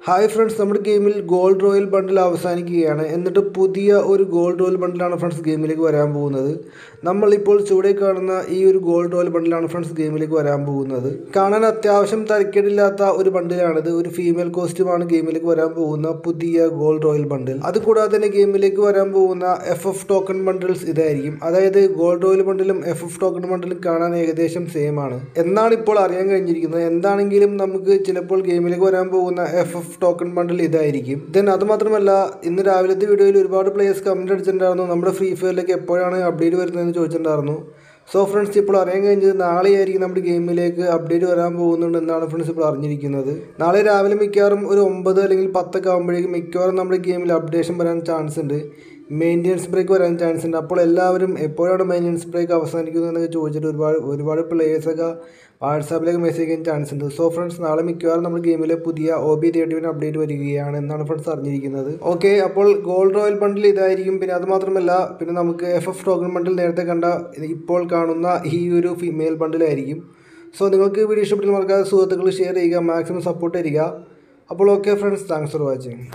Hi friends, നമ്മുടെ ഗെയിമിൽ gold royal ബണ്ടിൽ അവസാനിക്കുകയാണ്. എന്നിട്ട് പുതിയ ഒരു ഗോൾഡ് റോയൽ ബണ്ടിലാണ് ഫ്രണ്ട്സ് ഗെയിമിലേക്ക് വരാൻ പോകുന്നത്. നമ്മളിപ്പോൾ ചുവടെ കാണുന്ന ഈ ഒരു ഗോൾഡ് റോയൽ ബണ്ടിലാണ് ഫ്രണ്ട്സ് ഗെയിമിലേക്ക് വരാൻ പോകുന്നത്. കാണാൻ അത്യാവശ്യം തരക്കേടില്ലാത്ത ഒരു ബണ്ടിലാണിത്. ഒരു ഫീമെയിൽ കോസ്റ്റ്യൂമാണ് ഗെയിമിലേക്ക് വരാൻ പോകുന്ന പുതിയ ഗോൾഡ് റോയൽ ബണ്ടിൽ. അതുകൂടാതെ തന്നെ ഗെയിമിലേക്ക് വരാൻ പോകുന്ന FF ടോക്കൺ ബണ്ടിൽസ് ഇതായിരിക്കും. അതായത് ഗോൾഡ് റോയൽ ബണ്ടിലും FF ടോക്കൺ ബണ്ടിലും കാണാൻ ഏകദേശം സെയിം ആണ് എന്നാണ് ഇപ്പോൾ അറിയാൻ കഴിഞ്ഞിരിക്കുന്നത്. എന്താണെങ്കിലും നമുക്ക് ചിലപ്പോൾ ഗെയിമിലേക്ക് വരാൻ പോകുന്ന FF ടോക്കൺ ബണ്ടിൽ ഇതായിരിക്കും. ദെൻ അതുമാത്രമല്ല, ഇന്ന് രാവിലത്തെ വീഡിയോയിൽ ഒരുപാട് പ്ലേയേഴ്സ് കമൻറ്റ് അടിച്ചിട്ടുണ്ടായിരുന്നു നമ്മുടെ ഫ്രീ ഫയറിലേക്ക് എപ്പോഴാണ് അപ്ഡേറ്റ് വരുന്നതെന്ന് ചോദിച്ചിട്ടുണ്ടായിരുന്നു. സോ ഫ്രണ്ട്സ്, ഇപ്പോൾ അറിയാൻ കഴിഞ്ഞത് നാളെയായിരിക്കും നമ്മുടെ ഗെയിമിലേക്ക് അപ്ഡേറ്റ് വരാൻ പോകുന്നുണ്ട് എന്നാണ് ഫ്രണ്ട്സ് ഇപ്പോൾ അറിഞ്ഞിരിക്കുന്നത്. നാളെ രാവിലെ മിക്കവാറും ഒരു 9 അല്ലെങ്കിൽ 10 ഒക്കെ ആകുമ്പോഴേക്കും മിക്കവാറും നമ്മുടെ ഗെയിമിൽ അപ്ഡേഷൻ വരാൻ ചാൻസ് ഉണ്ട്. മെയിൻ്റെനൻസ് ബ്രേക്ക് വരാൻ ചാൻസ് ഉണ്ട്. അപ്പോൾ എല്ലാവരും എപ്പോഴാണ് മെയിൻ്റെനൻസ് ബ്രേക്ക് അവസാനിക്കുന്നത് എന്നൊക്കെ ചോദിച്ചിട്ട് ഒരുപാട് പ്ലേയേഴ്സൊക്കെ വാട്സാപ്പിലേക്ക് മെസ്സേജ് ചെയ്യാൻ ചാൻസ് ഉണ്ട്. സോ ഫ്രണ്ട്സ്, നാളെ മിക്കവാറും നമ്മുടെ ഗെയിമിലെ പുതിയ OB31 അപ്ഡേറ്റ് വരികയാണ് എന്നാണ് ഫ്രണ്ട്സ് അറിഞ്ഞിരിക്കുന്നത്. ഓക്കെ, അപ്പോൾ ഗോൾഡ് റോയൽ ബണ്ടിൽ ഇതായിരിക്കും. പിന്നെ അതുമാത്രമല്ല, പിന്നെ നമുക്ക് FF ടോക്കൺ ബണ്ടിൽ നേരത്തെ കണ്ട ഇപ്പോൾ കാണുന്ന ഈ ഒരു ഫീമെയിൽ ബണ്ടിലായിരിക്കും. സോ നിങ്ങൾക്ക് വീഡിയോ ഇഷ്ടപ്പെട്ടാൽ മറക്കാതെ സുഹൃത്തുക്കൾ ഷെയർ ചെയ്യുക, മാക്സിമം സപ്പോർട്ട് ചെയ്യുക. അപ്പോൾ okay friends, thanks for watching.